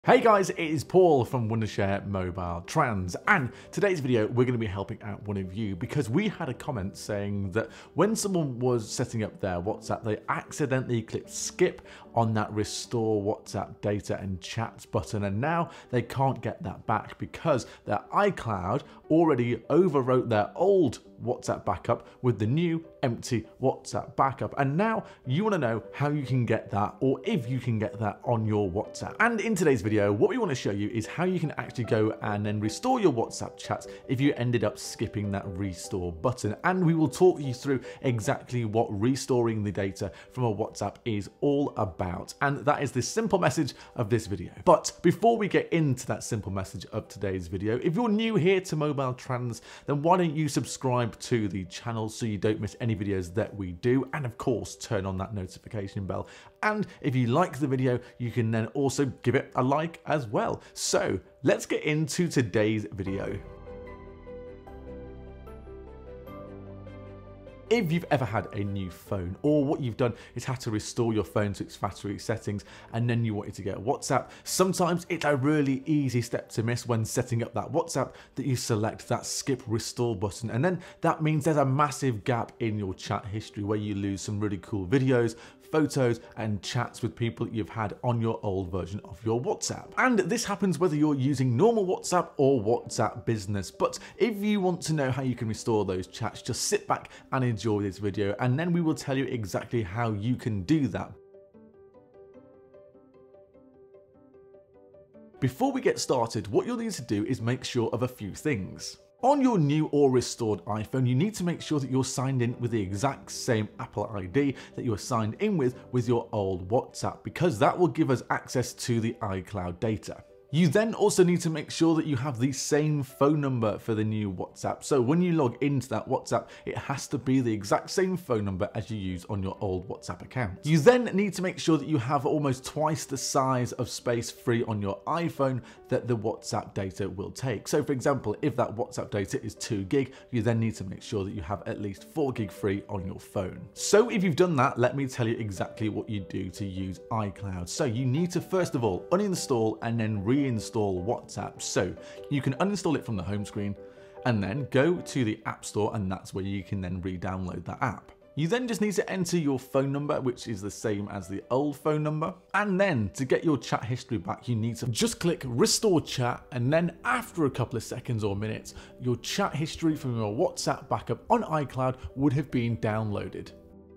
Hey guys, it is Paul from Wondershare MobileTrans, and today's video we're going to be helping out one of you because we had a comment saying that when someone was setting up their WhatsApp, they accidentally clicked skip on that restore WhatsApp data and chats button, and now they can't get that back because their iCloud already overwrote their old WhatsApp backup with the new empty WhatsApp backup. And now you want to know how you can get that, or if you can get that on your WhatsApp. And in today's video, what we want to show you is how you can actually go and then restore your WhatsApp chats if you ended up skipping that restore button. And we will talk you through exactly what restoring the data from a WhatsApp is all about. And that is the simple message of this video. But before we get into that simple message of today's video, if you're new here to MobileTrans, then why don't you subscribe to the channel so you don't miss any videos that we do, and of course turn on that notification bell. And if you like the video, you can then also give it a like as well. So let's get into today's video. If you've ever had a new phone, or what you've done is had to restore your phone to its factory settings and then you wanted to get WhatsApp, sometimes it's a really easy step to miss when setting up that WhatsApp that you select that skip restore button, and then that means there's a massive gap in your chat history where you lose some really cool videos, photos and chats with people that you've had on your old version of your WhatsApp. And this happens whether you're using normal WhatsApp or WhatsApp Business. But if you want to know how you can restore those chats, just sit back and enjoy this video, and then we will tell you exactly how you can do that. Before we get started, what you'll need to do is make sure of a few things. On your new or restored iPhone, you need to make sure that you're signed in with the exact same Apple ID that you were signed in with your old WhatsApp, because that will give us access to the iCloud data. You then also need to make sure that you have the same phone number for the new WhatsApp. So when you log into that WhatsApp, it has to be the exact same phone number as you use on your old WhatsApp account. You then need to make sure that you have almost twice the size of space free on your iPhone that the WhatsApp data will take. So for example, if that WhatsApp data is 2 gig, you then need to make sure that you have at least 4 gig free on your phone. So if you've done that, let me tell you exactly what you do to use iCloud. So you need to first of all uninstall and then reinstall WhatsApp. So you can uninstall it from the home screen and then go to the App Store, and that's where you can then re-download that app. You then just need to enter your phone number, which is the same as the old phone number. And then to get your chat history back, you need to just click restore chat, and then after a couple of seconds or minutes, your chat history from your WhatsApp backup on iCloud would have been downloaded.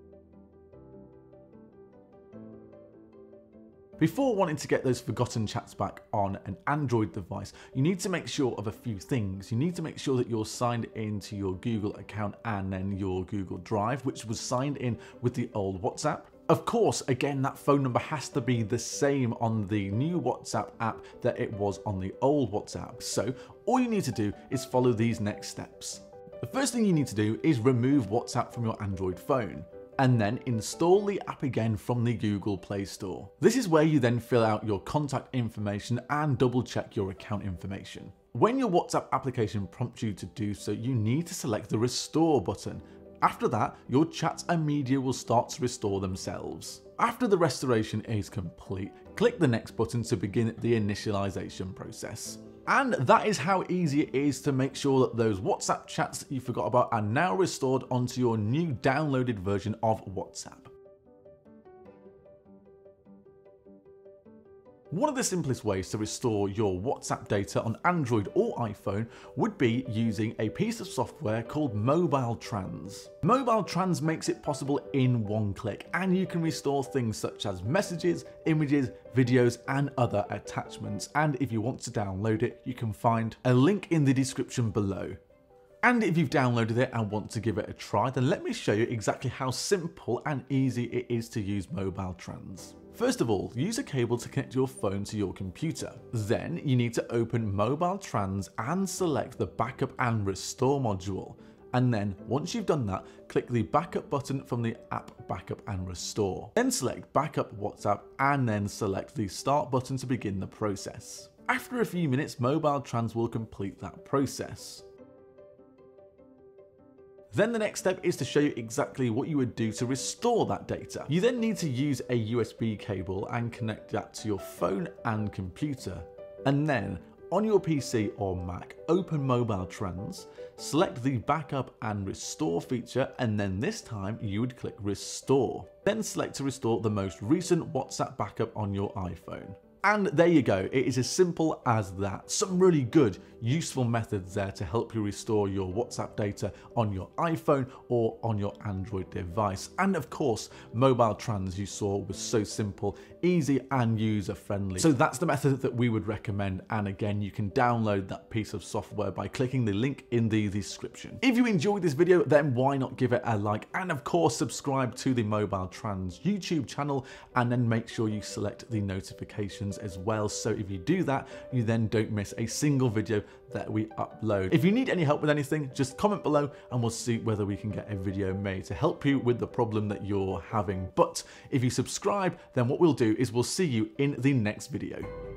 Before wanting to get those forgotten chats back on an Android device, you need to make sure of a few things. You need to make sure that you're signed into your Google account and then your Google Drive, which was signed in with the old WhatsApp. Of course, again, that phone number has to be the same on the new WhatsApp app that it was on the old WhatsApp. So all you need to do is follow these next steps. The first thing you need to do is remove WhatsApp from your Android phone, and then install the app again from the Google Play Store. This is where you then fill out your contact information and double check your account information. When your WhatsApp application prompts you to do so, you need to select the restore button. After that, your chats and media will start to restore themselves. After the restoration is complete, click the next button to begin the initialization process. And that is how easy it is to make sure that those WhatsApp chats that you forgot about are now restored onto your new downloaded version of WhatsApp. One of the simplest ways to restore your WhatsApp data on Android or iPhone would be using a piece of software called MobileTrans. MobileTrans makes it possible in one click, and you can restore things such as messages, images, videos and other attachments. And if you want to download it, you can find a link in the description below. And if you've downloaded it and want to give it a try, then let me show you exactly how simple and easy it is to use MobileTrans. First of all, use a cable to connect your phone to your computer. Then you need to open MobileTrans and select the backup and restore module. And then once you've done that, click the backup button from the app backup and restore. Then select backup WhatsApp and then select the start button to begin the process. After a few minutes, MobileTrans will complete that process. Then the next step is to show you exactly what you would do to restore that data. You then need to use a USB cable and connect that to your phone and computer. And then on your PC or Mac, open MobileTrans, select the backup and restore feature, and then this time you would click restore. Then select to restore the most recent WhatsApp backup on your iPhone. And there you go, it is as simple as that. Some really good, useful methods there to help you restore your WhatsApp data on your iPhone or on your Android device. And of course, MobileTrans you saw was so simple, easy and user friendly. So that's the method that we would recommend. And again, you can download that piece of software by clicking the link in the description. If you enjoyed this video, then why not give it a like, and of course subscribe to the MobileTrans YouTube channel, and then make sure you select the notifications as well, so if you do that, you then don't miss a single video that we upload. If you need any help with anything, just comment below and we'll see whether we can get a video made to help you with the problem that you're having. But if you subscribe, then what we'll do is we'll see you in the next video.